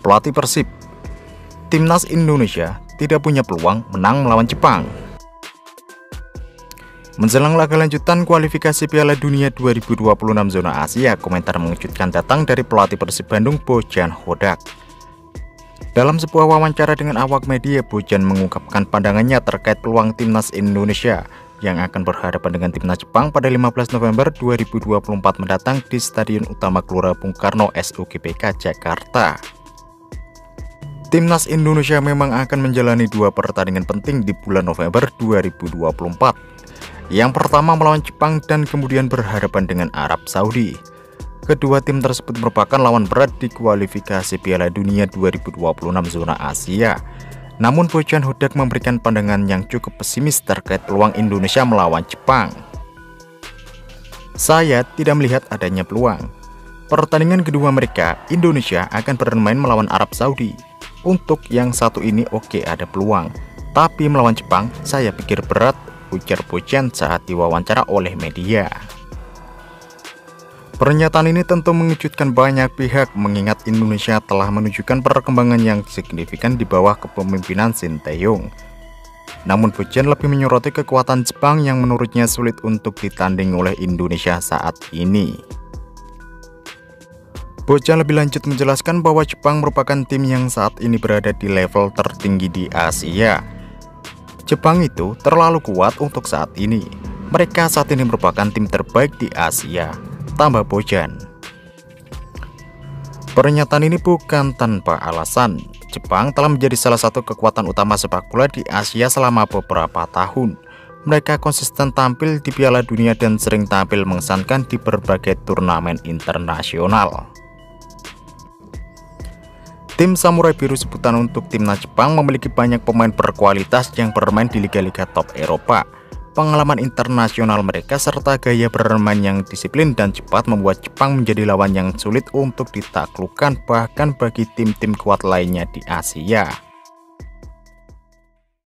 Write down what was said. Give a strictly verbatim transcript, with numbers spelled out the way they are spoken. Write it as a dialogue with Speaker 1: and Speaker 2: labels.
Speaker 1: Pelatih Persib, Timnas Indonesia tidak punya peluang menang melawan Jepang. Menjelang laga lanjutan kualifikasi Piala Dunia dua ribu dua puluh enam zona Asia, komentar mengejutkan datang dari pelatih Persib Bandung, Bojan Hodak. Dalam sebuah wawancara dengan awak media, Bojan mengungkapkan pandangannya terkait peluang Timnas Indonesia yang akan berhadapan dengan Timnas Jepang pada lima belas November dua ribu dua puluh empat mendatang di Stadion Utama Gelora Bung Karno S U G B K Jakarta. Timnas Indonesia memang akan menjalani dua pertandingan penting di bulan November dua ribu dua puluh empat. Yang pertama melawan Jepang dan kemudian berhadapan dengan Arab Saudi. Kedua tim tersebut merupakan lawan berat di kualifikasi Piala Dunia dua ribu dua puluh enam zona Asia. Namun Bojan Hodak memberikan pandangan yang cukup pesimis terkait peluang Indonesia melawan Jepang. Saya tidak melihat adanya peluang. Pertandingan kedua mereka, Indonesia akan bermain melawan Arab Saudi. Untuk yang satu ini oke ada peluang, tapi melawan Jepang saya pikir berat, ujar Bojan saat diwawancara oleh media. Pernyataan ini tentu mengejutkan banyak pihak mengingat Indonesia telah menunjukkan perkembangan yang signifikan di bawah kepemimpinan Sinteyong. Namun Bojan lebih menyoroti kekuatan Jepang yang menurutnya sulit untuk ditanding oleh Indonesia saat ini. Bojan lebih lanjut menjelaskan bahwa Jepang merupakan tim yang saat ini berada di level tertinggi di Asia. Jepang itu terlalu kuat untuk saat ini. Mereka saat ini merupakan tim terbaik di Asia, tambah Bojan. Pernyataan ini bukan tanpa alasan. Jepang telah menjadi salah satu kekuatan utama sepak bola di Asia selama beberapa tahun. Mereka konsisten tampil di Piala Dunia dan sering tampil mengesankan di berbagai turnamen internasional. Tim Samurai Biru sebutan untuk timnas Jepang memiliki banyak pemain berkualitas yang bermain di liga-liga top Eropa. Pengalaman internasional mereka serta gaya bermain yang disiplin dan cepat membuat Jepang menjadi lawan yang sulit untuk ditaklukkan bahkan bagi tim-tim kuat lainnya di Asia.